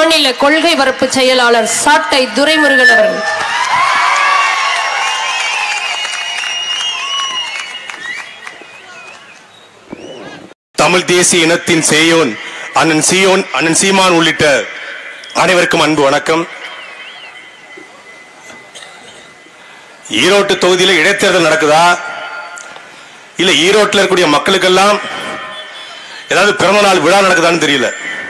மாநில கொள்கை பரப்பு செயலாளர் சாட்டை துரைமுருகன் அவர்கள். தமிழ் தேசிய இனத்தின் சேயோன் அண்ணன் சீமான் உள்ளிட்ட அனைவருக்கும் அன்பு வணக்கம். ஈரோட்டு தொகுதியில் இடைத்தேர்தல் நடக்குதா இல்ல ஈரோட்டில் இருக்கக்கூடிய மக்களுக்கெல்லாம் ஏதாவது பிறந்த நாள் விழா நடக்குதான்னு தெரியல.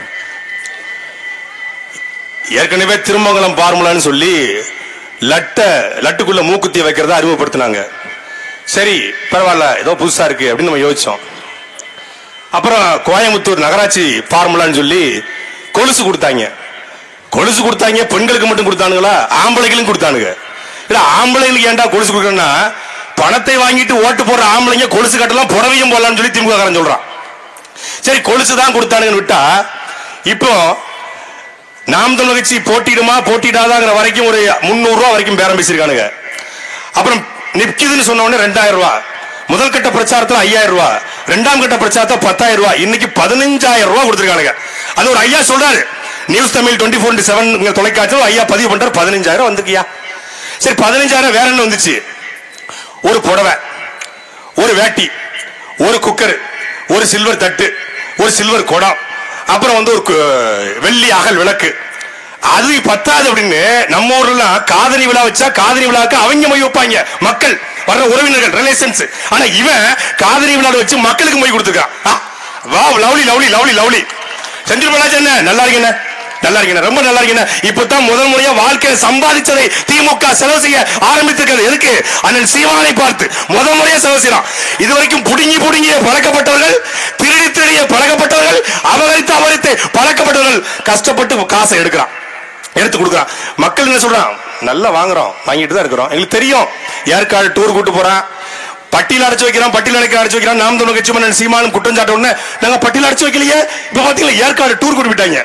ஏற்கனவே திருமங்கலம் பார்முலான்னு சொல்லி லட்டுக்குள்ள மூக்குத்தி வைக்கிறதா அறிமுகப்படுத்தினாங்க. சரி பரவாயில்ல, ஏதோ புதுசா இருக்கு அப்படின்னு நம்ம யோசிச்சோம். அப்புறம் கோயம்புத்தூர் நகராட்சி பார்முலான்னு சொல்லி கொலுசு கொடுத்தாங்க. பெண்களுக்கு மட்டும் கொடுத்தானுங்களா, ஆம்பளைகளும் கொடுத்தானுங்க. இல்ல ஆம்பளைகளுக்கு ஏன்டா கொலுசு கொடுக்கணும்னா, பணத்தை வாங்கிட்டு ஓட்டு போடுற ஆம்பளைங்க கொலுசு கட்டலாம் புடவையும் போடலாம்னு சொல்லி திமுக காரன் சொல்றான். சரி கொலுசு தான் கொடுத்தானுங்கன்னு விட்டா, இப்போ நாம் தமிழர் கட்சி போட்டியிடாதாங்கிற வரைக்கும் ஒரு 300 ரூபாய் வரைக்கும் பேரம் பேசியிருக்கானுங்க. அப்புறம் நிற்குதுன்னு சொன்ன உடனே 2000 ரூபாய், முதல் கட்ட பிரச்சாரத்தில் 5000 ரூபாய், இரண்டாம் கட்ட பிரச்சாரத்தில் 10000 ரூபாய், இன்னைக்கு 15000 ரூபாய் கொடுத்திருக்கானுங்க. அது ஒரு ஐயா சொல்றாரு, நியூஸ் தமிழ் 24/7 தொலைக்காட்சியில் ஐயா பதிவு பண்றாரு, 15000 வந்திருக்கியா. சரி 15000 வேற என்ன வந்துச்சு? ஒரு புடவை, ஒரு வேட்டி, ஒரு குக்கர், ஒரு சில்வர் தட்டு, ஒரு சில்வர் குடம், அப்புறம் ஒரு வெள்ளி அகல் விளக்கு. அது பத்தாது அப்படின்னு நம்ம ஊர்ல காதணி விழா வச்சா காதணி விழாக்கு அவங்க மொய் வைப்பாங்க, மக்கள் வர்ற உறவினர்கள் ரிலேஷன்ஸ். ஆனா இவன் காதணி விழா வச்சு மக்களுக்கு மொய் கொடுத்துருக்கான். வா lovely lovely lovely lovely. Senthil Balaji என்ன நல்லா இருக்கீங்க, நல்லா இருக்கீங்க, ரொம்ப நல்லா இருக்கீங்க. இப்பதான் முதல் முறையா வாழ்க்கையை சம்பாதிச்சதை திமுக செலவு செய்ய ஆரம்பித்திருக்கிறது. எதுக்கு? அண்ணன் சீமானை பார்த்து முதல் முறையா செலவு செய்யலாம். இதுவரைக்கும் புடுங்கி பழக்கப்பட்டவர்கள், திருடிய பழக்கப்பட்டவர்கள், அபகரித்து பழக்கப்பட்டவர்கள் கஷ்டப்பட்டு காசை எடுத்து கொடுக்குறான். மக்கள் என்ன சொல்றான்? நல்லா வாங்கிட்டு தான் இருக்கிறோம். எங்களுக்கு தெரியும். ஏற்காடு டூர் கூட்டு போறான், பட்டியல் அடைச்சு வைக்கிறான். நாம் தமிழர் கட்சி மன்னன் சீமானும் குற்றம் சாட்ட உடனே நாங்க பட்டியல் அடைச்சு வைக்கலையே. இப்ப பாத்தீங்களா ஏற்காடு டூர் கூட்டு விட்டாங்க.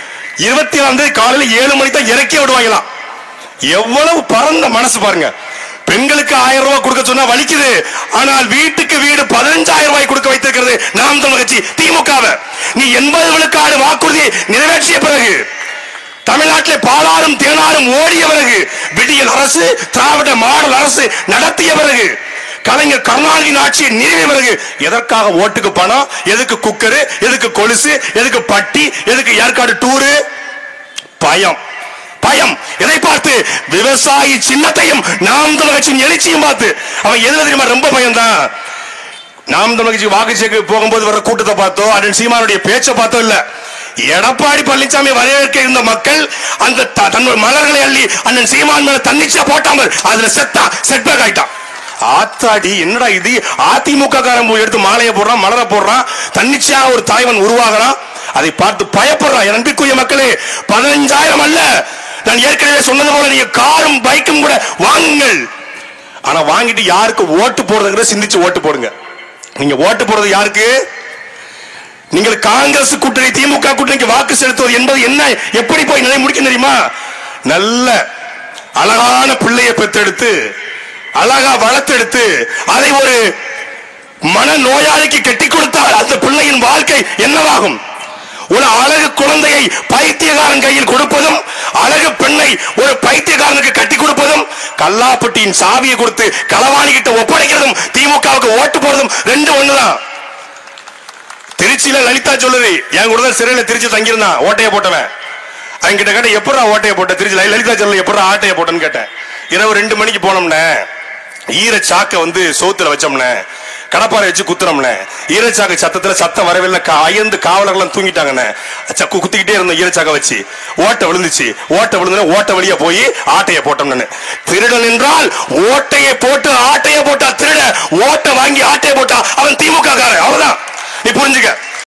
27 காலையில் 7 மணிக்கு தான் இறக்கி விடுவாங்களாம். எவ்வளவு பரந்த மனசு பாருங்க. பெண்களுக்கு 1000 ரூபாய் கொடுக்க சொன்னா வலிக்குது. ஆனால் வீட்டுக்கு வீடு 15000 ரூபாய் கொடுக்க வைத்திருக்கிறது நாம் தமிழர் கட்சி திமுக. நீ 80 விழுக்காடு வாக்குறுதியை நிறைவேற்றிய பிறகு, தமிழ்நாட்டில் பாலாரும் தேனாரும் ஓடிய பிறகு, விடியல் அரசு திராவிட மாடல் அரசு நடத்திய பிறகு, கலைஞர் கருணாநிதியின் ஆட்சியை நிறுவிய பிறகு, எதற்காக ஓட்டுக்கு பணம், எதுக்கு குக்கரு, எதுக்கு கொலுசு, எதுக்கு பட்டி, எதுக்கு ஏற்காடு டூரு? பயம். இதை பார்த்து விவசாயி சின்னத்தையும் நாம் தமிழர் கட்சியின் எழுச்சியும் பார்த்து அவன் எதுல தெரியுமா ரொம்ப பயம்தான். நாம் தமிழர் கட்சி வாக்கு சேகரிக்க போகும்போது வர கூட்டத்தை பார்த்தோ, அண்ணன் சீமானுடைய பேச்சை பார்த்தோ இல்ல, எடப்பாடி பழனிசாமி வரவேற்க இருந்த மக்கள் அந்த தன்னுடைய மலர்களை அள்ளி அண்ணன் சீமான் மேல தன்னிச்சா போட்டாமல் அதுல செட்பேக் ஆயிட்டான். ஆத்தாடி என்னடா இது, அதிமுக காரன் எடுத்து மாலையை போடுறான், மலரை போடுறான், தன்னிச்சையா ஒரு தலைவன் உருவாகிறான். அதை பார்த்து பயப்படுறான். என் அன்பிற்குரிய மக்களே, 15000 அல்ல, நான் ஏற்கனவே சொன்னது போல நீங்க காரும் பைக்கும் கூட வாங்குங்கள். ஆனா வாங்கிட்டு யாருக்கு ஓட்டு போடுறதுங்கிற சிந்திச்சு ஓட்டு போடுங்க. நீங்க ஓட்டு போடுறது யாருக்கு? நீங்கள் காங்கிரஸ் கூட்டணி திமுக கூட்டணிக்கு வாக்கு செலுத்துவது என்பது என்ன, எப்படி போய் நிலை முடிக்க தெரியுமா? நல்ல அழகான பிள்ளையை பெற்றெடுத்து அழகா வளர்த்தெடுத்து அதை ஒரு மன நோயாளிக்கு கட்டி கொடுத்தால் அந்த பிள்ளையின் வாழ்க்கை என்னவாகும்? ஒரு அழகு குழந்தையை பைத்தியக்காரன் கையில் கொடுப்பதும், அழகு பெண்ணை ஒரு பைத்தியக்காரனுக்கு கட்டி கொடுப்பதும், கல்லாப்பட்டியின் சாவியை கொடுத்து களவாணி கிட்ட ஒப்படைக்கிறதும் திமுகவுக்கு ஓட்டு போடுறதும் ரெண்டு ஒண்ணுதான். திருச்சியில லலிதா சொல்லுது, என் கூட தான் சிறையில திருச்சி தங்கியிருந்தான், ஓட்டையை போட்டவன். அவங்கிட்ட கேட்ட எப்படா ஓட்டையை போட்ட, திருச்சி லலிதா சொல்ல எப்படா ஆட்டையை போட்டேன்னு கேட்டேன். இரவு 2 மணிக்கு போனோம்னே, ஈர சாக்க சோத்துல வச்சோம்னே, கடப்பாறை வச்சு குத்துறோம்னே, ஈரச்சாக்க சத்தத்துல சத்தம் வரவில்லை, அயர்ந்து காவலர்கள் தூங்கிட்டாங்கண்ணே. குத்திக்கிட்டே இருந்த ஈரச்சாக்க வச்சு ஓட்ட விழுந்துச்சு. ஓட்ட வழியா போய் ஆட்டையை போட்டோம்னு. திருடன் என்றால் ஓட்டையை போட்டு ஆட்டையை போட்டா திருட, ஓட்ட வாங்கி ஆட்டையை போட்டா அவன் திமுக காரன். அவ்வளவுதான், நீ புரிஞ்சுக்க.